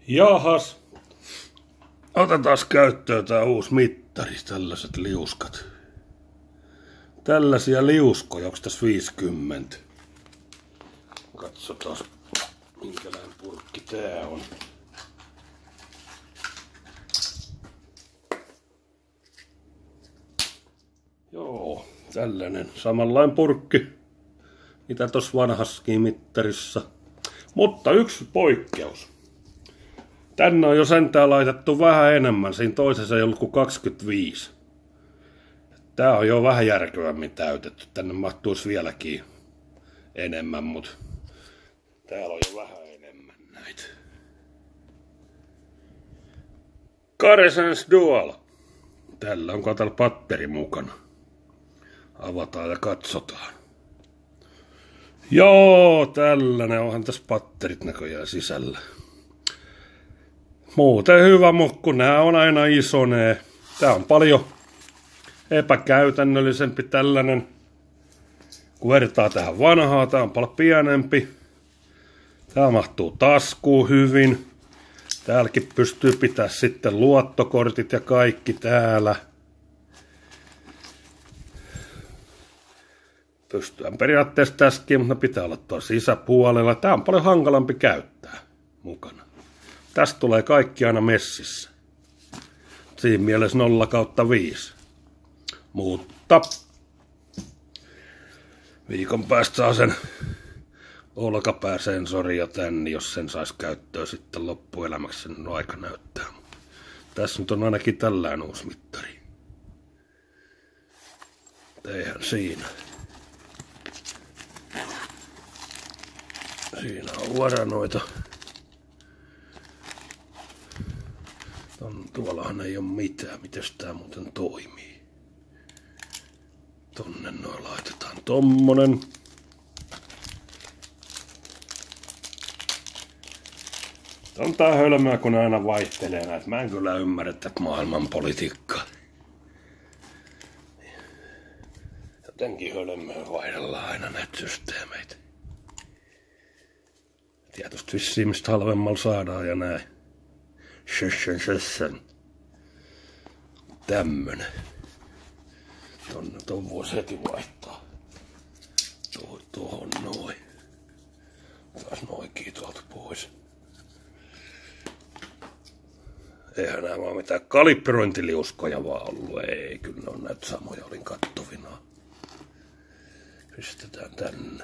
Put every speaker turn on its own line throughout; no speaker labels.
Jahas, otetaan käyttöön tää uusi mittari, tällaiset liuskat. Tällaisia liuskoja, onks tässä 50? Katsotaan, minkälainen purkki tää on. Joo, tällainen samanlainen purkki, mitä tossa vanhassakin mittarissa. Mutta yksi poikkeus. Tänne on jo sentään laitettu vähän enemmän, siinä toisessa ei ollut kuin 25. Tää on jo vähän järkevämmin täytetty, tänne mahtuisi vieläkin enemmän, mutta täällä on jo vähän enemmän näitä. Caresense Dual. Tällä on katsella patteri mukana. Avataan ja katsotaan. Joo, tällainen onhan tässä patterit näköjään sisällä. Muuten hyvä, mutta kun nää on aina isonee. Tää on paljon epäkäytännöllisempi tällainen. Kun vertaa tähän vanhaan, tää on paljon pienempi. Tää mahtuu taskuun hyvin. Täälläkin pystyy pitää sitten luottokortit ja kaikki täällä. Pystyään periaatteessa tässäkin, mutta ne pitää olla tuossa sisäpuolella. Tää on paljon hankalampi käyttää mukana. Tästä tulee kaikki aina messissä. Siinä mielessä 0/5. Mutta viikon päästä saa sen olkapääsensorin ja tän, jos sen saisi käyttöön sitten loppuelämäksi, sen on aika näyttää. Tässä nyt on ainakin tällainen uusi mittari. Eihän siinä. Siinä on varanoita. Tuollahan ei ole mitään. Mites tää muuten toimii? Tonne noin laitetaan tommonen. On tää hölmöä, kun aina vaihtelee näitä. Mä en kyllä ymmärrä tätä maailmanpolitiikkaa. Jotenkin hölmöä vaihdellaan aina näitä systeemeitä. Tietysti vissiin mistä halvemmalla saadaan ja näin. Sössön. Tämmönen. Ton voisi heti vaihtaa. Tuohon noin. Taas noikin tuolta pois. Eihän nää vaan mitään kalibrointiliuskoja vaan ollut. Ei, kyllä ne on näitä samoja, olin kattovinaan. Pistetään tänne.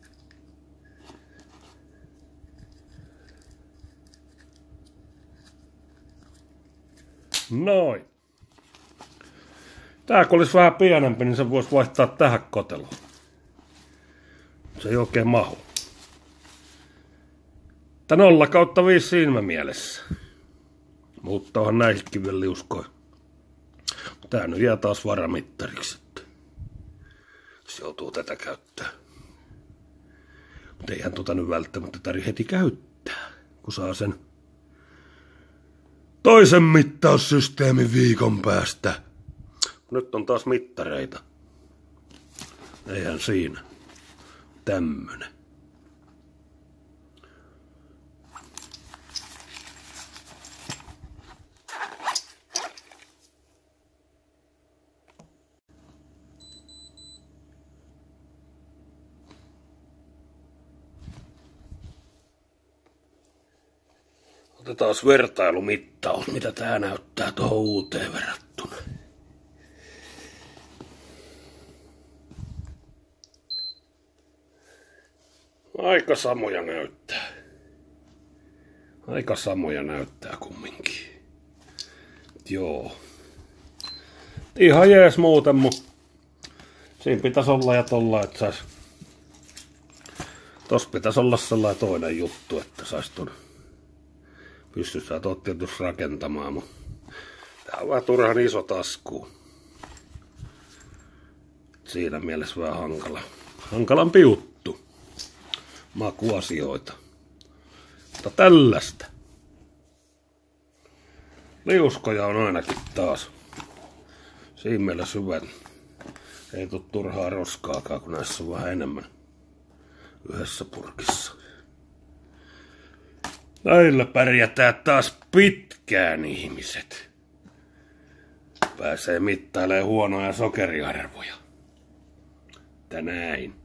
Noin. Tää kun olisi vähän pienempi, niin se voisi vaihtaa tähän koteloon. Se ei oikein mahu. Tää 0/5 siinä mielessä. Mutta onhan näissäkin vielä liuskoja. Tää nyt jää taas varamittariksi. Se joutuu tätä käyttää. Mutta eihän tota nyt välttämättä tarvitse heti käyttää, kun saa sen toisen mittaussysteemin viikon päästä. Nyt on taas mittareita. Eihän siinä. Tämmönen. Otetaan vertailumittaus, mitä tää näyttää tuohon uuteen verrattuna. Aika samoja näyttää. Aika samoja näyttää kumminkin. Joo. Ihan jees muuten, mutta siinä pitäisi olla ja tolla, että sais. Tossa pitäisi olla sellainen toinen juttu, että sais ton. Pystyt tietysti rakentamaan, mutta tää on vähän turhan iso tasku. Siinä mielessä vähän hankalampi juttu. Makuasioita. Mutta tällaista. Liuskoja on ainakin taas. Siinä mielessä hyvä. Ei tule turhaa roskaakaan, kun näissä on vähän enemmän yhdessä purkissa. Näillä pärjätään taas pitkään, ihmiset. Pääsee mittailemaan huonoja sokeriarvoja. Näin.